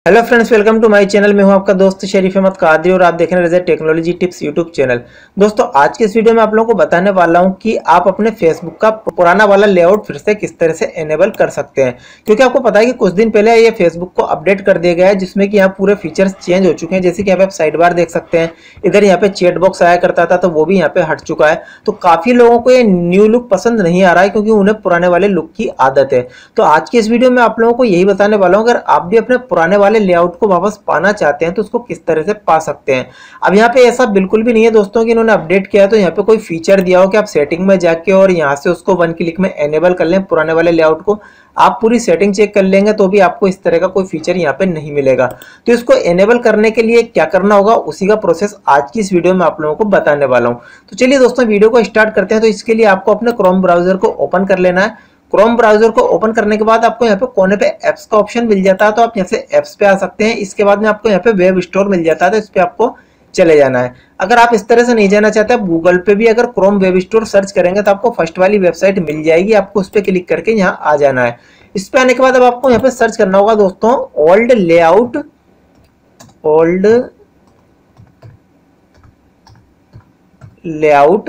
Hello friends, welcome to my channel. मैं हूं आपका दोस्त शरीफ अहमद कादरी और आप देख रहे हैं टेक्नोलॉजी टिप्स यूट्यूब चैनल। दोस्तों, आज के इस वीडियो में आप लोगों को बताने वाला हूं कि आप अपने फेसबुक का पुराना वाला लेआउट फिर से किस तरह से एनेबल कर सकते हैं। क्योंकि आपको पता है कि कुछ दिन पहले ये फेसबुक को अपडेट कर दिया गया है, जिसमें कि यहाँ पूरे फीचर्स चेंज हो चुके हैं। जैसे कि यहाँ पे आप साइड बार देख सकते हैं, इधर यहाँ पे चैट बॉक्स आया करता था तो वो भी यहाँ पे हट चुका है। तो काफी लोगों को ये न्यू लुक पसंद नहीं आ रहा है, क्योंकि उन्हें पुराने वाले लुक की आदत है। तो आज के इस वीडियो में आप लोगों को यही बताने वाला हूँ, अगर आप भी अपने पुराने वाले लेआउट को वापस पाना चाहते हैं तो उसको किस तरह से पा सकते हैं। अब यहाँ पे ऐसा बिल्कुल भी नहीं है दोस्तों कि इन्होंने अपडेट किया तो यहाँ पे कोई फीचर दिया हो कि आप सेटिंग में जाके और यहाँ से उसको वन क्लिक में एनेबल कर लें पुराने वाले लेआउट को। आप पूरी सेटिंग चेक कर लेंगे तो भी आपको इस तरह का कोई फीचर यहाँ पे नहीं मिलेगा। तो इसको एनेबल करने के लिए क्या करना होगा, उसी का प्रोसेस आज की इस वीडियो में आप लोगों को बताने वाला हूँ। तो चलिए दोस्तों, वीडियो को स्टार्ट करते हैं। तो इसके लिए आपको अपने क्रोम ब्राउजर को ओपन कर लेना है। क्रोम ब्राउजर को ओपन करने के बाद आपको यहाँ पे कोने पे एप्स का ऑप्शन मिल जाता है, तो आप यहाँ से एप्स पे आ सकते हैं। इसके बाद में आपको यहाँ पे वेब स्टोर मिल जाता है, तो इस पे आपको चले जाना है। अगर आप इस तरह से नहीं जाना चाहते, आप गूगल पे भी अगर क्रोम वेब स्टोर सर्च करेंगे तो आपको फर्स्ट वाली वेबसाइट मिल जाएगी। आपको उस पर क्लिक करके यहाँ आ जाना है। इस पे आने के बाद अब आपको यहाँ पे सर्च करना होगा दोस्तों, ओल्ड लेआउट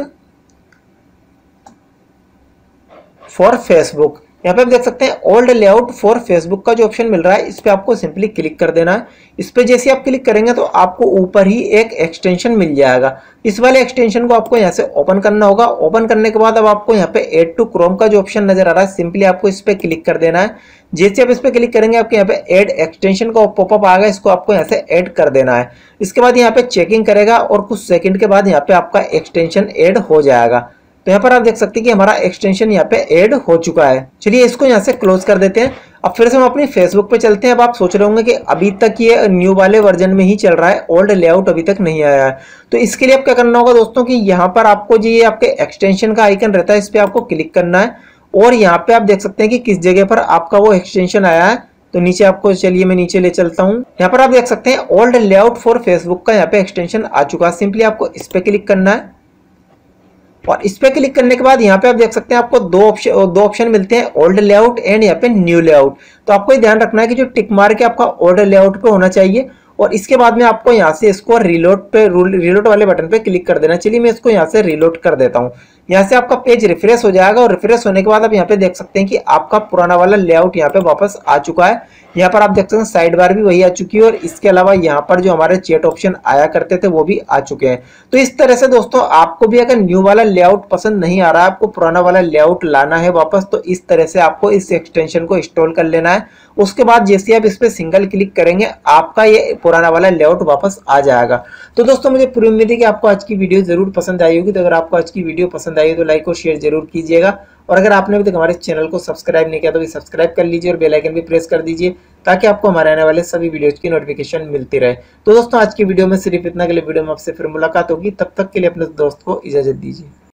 फॉर फेसबुक। यहाँ पे आप देख सकते हैं ओल्ड लेआउट फॉर फेसबुक का जो ऑप्शन मिल रहा है, इस पे आपको सिंपली क्लिक कर देना है। इस पे जैसे आप क्लिक करेंगे तो आपको ऊपर ही एक एक्सटेंशन मिल जाएगा। इस वाले एक्सटेंशन को आपको यहाँ से ओपन करना होगा। ओपन करने के बाद अब आपको यहाँ पे ऐड टू क्रोम का जो ऑप्शन नजर आ रहा है, सिंपली आपको इस पे क्लिक कर देना है। जैसे आप इस पे क्लिक करेंगे आपके यहाँ पे ऐड एक्सटेंशन का पॉपअप आएगा, इसको आपको यहाँ से ऐड कर देना है। इसके बाद यहाँ पे चेकिंग करेगा और कुछ सेकंड के बाद यहाँ पे आपका एक्सटेंशन ऐड हो जाएगा। तो यहाँ पर आप देख सकते हैं कि हमारा एक्सटेंशन यहाँ पे ऐड हो चुका है। चलिए इसको यहाँ से क्लोज कर देते हैं। अब फिर से हम अपनी फेसबुक पे चलते हैं। अब आप सोच रहे होंगे कि अभी तक ये न्यू वाले वर्जन में ही चल रहा है, ओल्ड लेआउट अभी तक नहीं आया है। तो इसके लिए आप क्या करना होगा दोस्तों कि यहाँ पर आपको जो ये आपके एक्सटेंशन का आइकन रहता है, इस पर आपको क्लिक करना है। और यहाँ पे आप देख सकते हैं कि किस जगह पर आपका वो एक्सटेंशन आया है। तो नीचे आपको, चलिए मैं नीचे ले चलता हूँ। यहाँ पर आप देख सकते हैं ओल्ड लेआउट फॉर फेसबुक का यहाँ पे एक्सटेंशन आ चुका है। सिंपली आपको इस पे क्लिक करना है और इस पे क्लिक करने के बाद यहाँ पे आप देख सकते हैं आपको दो ऑप्शन मिलते हैं, ओल्ड लेआउट एंड यहाँ पे न्यू लेआउट। तो आपको ये ध्यान रखना है कि जो टिक मार्क है आपका ओल्ड लेआउट पे होना चाहिए और इसके बाद में आपको यहाँ से इसको रीलोड वाले बटन पे क्लिक कर देना। चलिए मैं इसको यहाँ से रीलोड कर देता हूँ। यहाँ से आपका पेज रिफ्रेश हो जाएगा और रिफ्रेश होने के बाद आप यहाँ पे देख सकते हैं कि आपका पुराना वाला लेआउट यहाँ पे वापस आ चुका है। यहाँ पर आप देख सकते हैं साइड बार भी वही आ चुकी है और इसके अलावा यहाँ पर जो हमारे चैट ऑप्शन आया करते थे वो भी आ चुके हैं। तो इस तरह से दोस्तों, आपको भी अगर न्यू वाला लेआउट पसंद नहीं आ रहा है, आपको पुराना वाला लेआउट लाना है वापस, तो इस तरह से आपको इस एक्सटेंशन को इंस्टॉल कर लेना है। उसके बाद जैसे आप इस पे सिंगल क्लिक करेंगे, आपका ये पुराना वाला लेआउट वापस आ जाएगा। तो दोस्तों, मुझे पूरी उम्मीद है कि आपको आज की वीडियो जरूर पसंद आई होगी। तो अगर आपको आज की वीडियो पसंद आई तो लाइक और शेयर जरूर कीजिएगा। और अगर आपने अभी तक हमारे चैनल को सब्सक्राइब नहीं किया तो भी सब्सक्राइब कर लीजिए और बेल आइकन भी प्रेस कर दीजिए, ताकि आपको हमारे आने वाले सभी वीडियोज की नोटिफिकेशन मिलती रहे। तो दोस्तों, आज की वीडियो में सिर्फ इतना के लिए। वीडियो में आपसे फिर मुलाकात होगी, तब तक के लिए अपने दोस्त को इजाजत दीजिए।